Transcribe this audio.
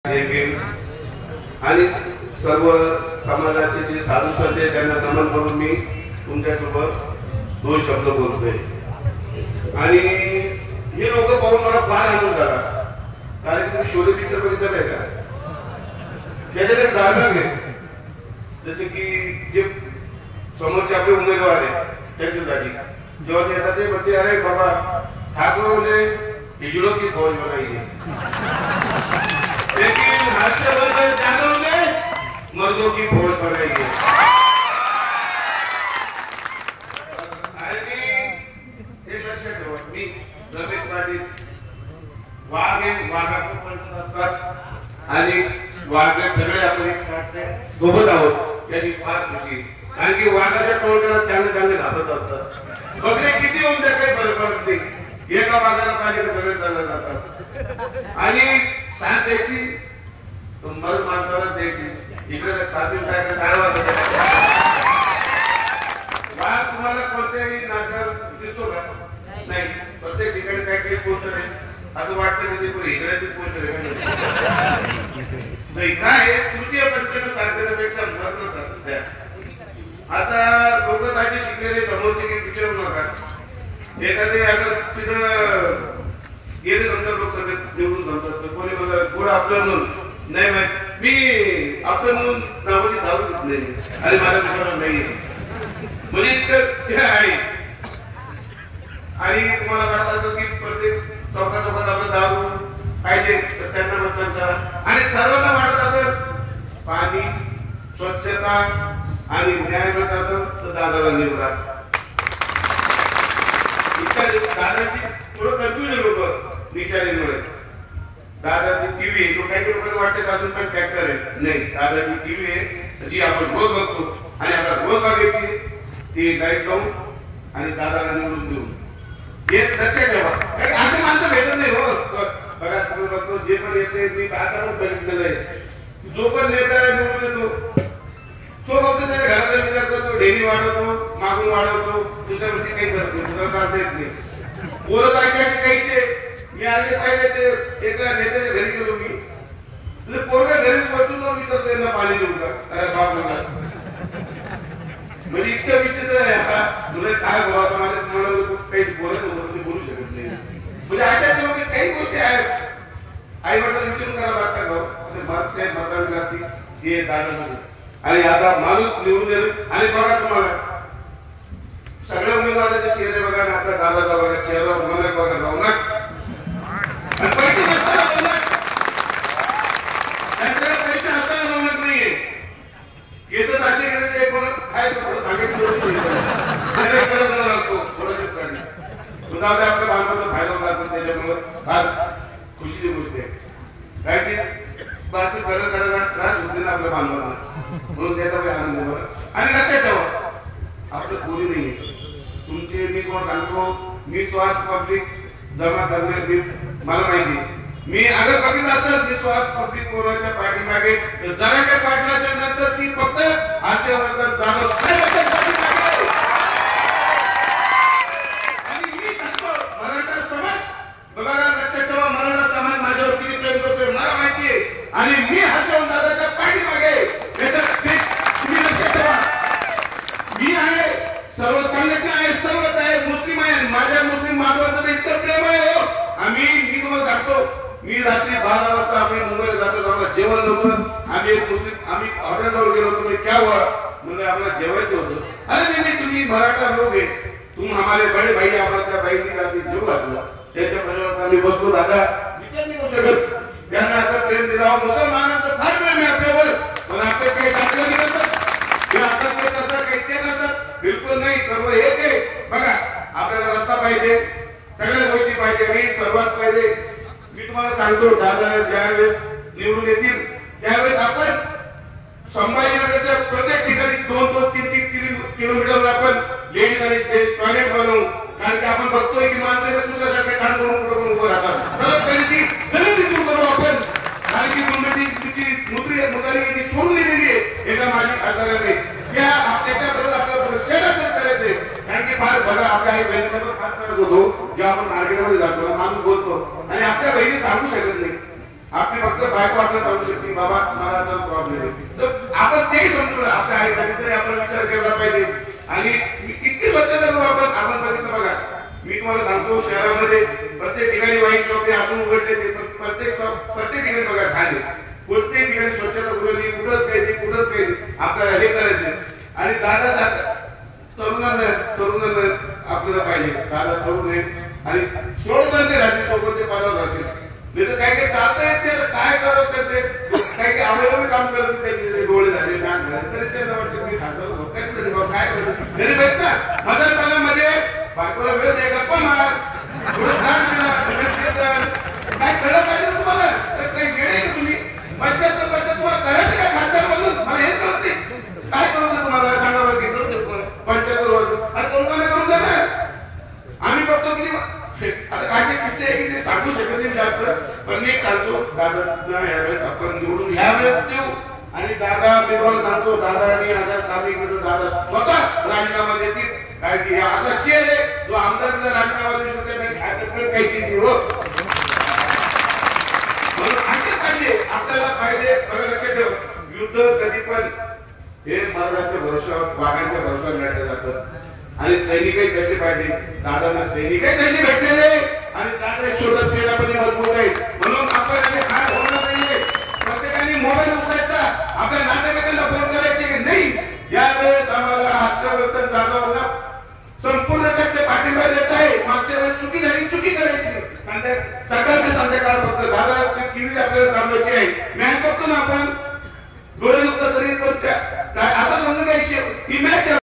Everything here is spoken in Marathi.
आणि सर्व समाजाचे जे साधू संत आहेत त्यांना नमन करून मी तुमच्यासोबत 2 शब्द बोलतोय. आणि हे लोक पाहून मला फार आनंद झाला, कारण तुम्ही शोले पिक्चर बघितलं आहे का? त्याच्यात एक डायलॉग आहे, जसे की जे समोरचे आपले उमेदवार आहेत त्यांच्यासाठी जेव्हा ते येतात ते म्हणते, अरे बाबा ठाकूर ने हिजड़ों की फौज बनाई है, लेकिन हर्षवर्धन यादव ने मर्दों की फौज बनाई है. आणि हे लक्षात ठेवा, मी रमेश पाटील वाघ हे वाघाकडे असतात आणि वाघ सगळे आपण एक साथ सोबत आहोत याची फार खुशी. कारण की वाघाच्या टोळक्याला चांगले चांगले घाबरत असतात. बकरे किती होऊन त्या काही फरक पडत नाही, एका वाघाला पाहिजे सगळे चालत जातात. आणि साथ द्यायची मर्द माणसाला द्यायची, इकडे साथी काय वाघ तुम्हाला कोणत्याही नाटकात दिसतो का? नाही. प्रत्येक ठिकाणी काही काही पोस्टर आहे, असं वाटतं की ते इकडेच पोस्टर आहे. काय तृतीय पंथाने सांगण्यापेक्षा महत्व सांगत्या. आता लोक ताजे शिकलेले समोरचे काही विचारू नका. एखादे अगर तिथं गेले समजा लोकसभेत निवडून सांगतात तर कोणी मला गुड आफ्टरनून नाही माहित, मी आफ्टरनून नावाची दारू घेत नाही आणि माझ्या मित्रांना नाही म्हणजे इतकं हे आहे. आणि तुम्हाला वाटत असं की प्रत्येक चौका चौकात आपलं दारू पाहिजे तर त्यांना मतदान करा. आणि सर्वांना वाटत असं पाणी स्वच्छता आणि न्याय मिळत असेल तर दादाला निवडा. दादाची थोडं कन्फ्युजन होतं निशाणीमुळे. दादाची टीव्ही आहे, काही लोकांना वाटतं की अजून पण ट्रॅक्टर आहे. नाही, दादाची टीव्ही आहे जी आपण रोज बघतो आणि आपल्याला रोज बघायची, ती लाईट लावून आणि दादाला निवडून देऊन हे लक्षात ठेवा. असे माणसं भेटत नाही हो. बघा तुम्ही बघतो जे पण येते मी आता पण बघितलेलं आहे, जो पण नेता निवडून येतो तो फक्त त्याच्या घराचा विचार करतो, डेअरी वाढवतो, मागून वाढवतो, दुसऱ्या गोष्टी काही करतो, दुसरं चालता येत नाही. पोरं काहीचे मी आले पाहिजे ते एका नेत्याच्या घरी गेलो मी, तुझे पोरगा घरी बसतो मी तर त्यांना पाणी देऊ का? अरे बाप म्हणा, म्हणजे इतकं विचित्र आहे. आता तुला काय बोलावता माझ्या तुम्हाला काही बोलत होतं ते बोलू शकत नाही. म्हणजे अशा लोक काही गोष्टी आहेत, आई वडिलांना विचारून करावं लागतं का? ते मतदान करतील हे दादा आणि असा माणूस निवडून येईल. आणि बघा तुम्हाला सगळ्या उमेदवाराचे चेहरे बघा आणि आपल्या दादाचा बघा चेहरा मला बघा रौनक आणि पैसे नसताना पैसे हाताला रौनक नाहीये. केस असे गेले कोण काय सांगितलं लागतो थोडं आपल्या बांधवाचा फायदा होता असेल त्याच्यामुळे फार खुशीची गोष्ट आहे. काय ते असं करायला त्रास होते ना आपल्या बांधवांना, म्हणून त्याचा काही आनंद आहे. आणि लक्षात ठेवा आपलं कोणी नाही तुमचे. मी तुम्हाला सांगतो निस्वार्थ पब्लिक जमा करणे मला माहिती. मी अगर बघितलं असेल निस्वार्थ पब्लिक कोणाच्या पाठीमागे जरांगे पाटलाच्या नंतर ती फक्त हर्षवर्धन जाधव आणि मी सांगतो मराठा समाज बघा लक्षात ठेवा, मराठा समाज माझ्यावर किती प्रेम करतोय मला माहितीये. आणि मी हर्षवर्धन दादाच्या पाठीमागे तुम्ही लक्षात ठेवा. मी आहे, सर्व संघटना आहे, सर्वच आहे, मुस्लिम आहे. माझ्या मुस्लिम बांधवांचं इतकं प्रेम आहे हो. मी तुम्हाला सांगतो मी रात्री 12 वाजता आम्ही मुंबईला जातो, आम्हाला जेवण नव्हतं. आम्ही हॉटेलवर गेलो होतो. क्या हुआ म्हणजे आम्हाला जेवायचं होतं. अरे नाही तुम्ही मराठा लोक आहे, तुम हमारे बडे भाई, आम्हाला त्या बाईंनी रात्री जेव घातलं. त्याच्या परिवारात आम्ही बसलो. दादा विचार नाही करू शकत त्यांना असं प्रेम दिला. मुसलमानांचं फार प्रेम आहे आपल्यावर, पण आपल्या काही दाखलं नाही करतात किंवा आता कसं काही ते करतात बिलकुल नाही. सर्व एक आहे. बघा आपल्याला रस्ता पाहिजे, सगळ्या गोष्टी पाहिजे आणि सर्वात पाहिजे. मी तुम्हाला सांगतो दादा ज्यावेळेस निवडून येतील त्यावेळेस आपण संभाजीनगरच्या प्रत्येक ठिकाणी 2-3 किलोमीटरवर आपण लेन आणि टॉयलेट बनवू. कारण की आपण बघतोय की माणसाने तुझ्यासारखे काम करून उभं राहतात. सर्वात पहिली दलित दूर करू आपण. कारण की मुलांनी सोडून दिलेली आहे एका माझी खासदाराने. त्याच्याबद्दल आपल्याला शेजारी करायचंय. कारण की फार बघा आपल्या आई बहिणीचा पण फार त्रास होतो जेव्हा आपण मार्केटमध्ये जातो, माणूस बोलतो आणि आपल्या बहिणी सांगू शकत नाही. आपली फक्त बायको आपल्याला सांगू शकते बाबा मला असा प्रॉब्लेम आहे, तर आपण तेही समजून आपल्या आई वडिलांचा आपण विचार केला पाहिजे. आणि किती स्वच्छता करू आपण बघितलं बघा. मी तुम्हाला सांगतो शहरामध्ये प्रत्येक ठिकाणी वाईट शॉप अजून उघडले ते प्रत्येक ठिकाणी बघा खाली कोणत्याही ठिकाणी स्वच्छता उघडली कुठंच काही आपल्याला हे करायचे. आणि दादा तरुणांना आपल्याला पाहिजे दादा तरुण आहे आणि सोडून ते राहतील तो कोणते पालावर राहतील नाही तर काही चालता येत नाही काय करत त्याचे काही अवयव काम करत त्याचे डोळे झाले नाक झाले तरी त्यांना वाटतं मी खातो काय करतो घरी बघ ना म्हातारपणामध्ये बायकोला वेळ दे गप्पा मार काय कळलं पाहिजे तुम्हाला काही वेळ आहे का तुम्ही 75 वर्षात तुम्हाला करायचं काय खासदार म्हणून मला हेच कळते काय करून दे तुम्हाला सांगा बरं की 75 वर्ष आणि कोणाला करून देणार आम्ही बघतो की आता असे किस्से आहे की ते सांगू शकत नाही जास्त पण मी एक सांगतो दादा यावेळेस आपण निवडून यावेळेस देऊ आणि दादा मी तुम्हाला सांगतो दादानी आजार कामी करतो दादा स्वतः राजीनामा देतील काय की असा शेर आहे जो आमदारला राजीनामा देऊ त्यासाठी हातात काहीची नाही हो म्हणून असे पाहिजे आपल्याला पाहिजे बघा लक्षात ठेव युद्ध कधी पण हे मरणाच्या भरोशावर वाघांच्या भरोशावर लढलं जातं आणि सैनिकही कसे पाहिजे दादांना सैनिकही तसे भेटलेले आणि दादा शोधत सेनापती मजबूत आहे म्हणून आपल्याला काय होणार नाहीये प्रत्येकाने मोबाईल उचलायचा आपल्या नातेवाईकांना फोन करायचे की नाही यावेळेस आम्हाला हक्कावरती दादांना संपूर्ण टक्के पाठिंबा द्यायचा आहे मागच्या वेळेस चुकी करायची सकाळ ते संध्याकाळ फक्त दादा टीव्ही आपल्याला चालवायची आहे मॅच बघतो ना आपण डोळे नुकतं तरी पण असं समजून काय ही मॅच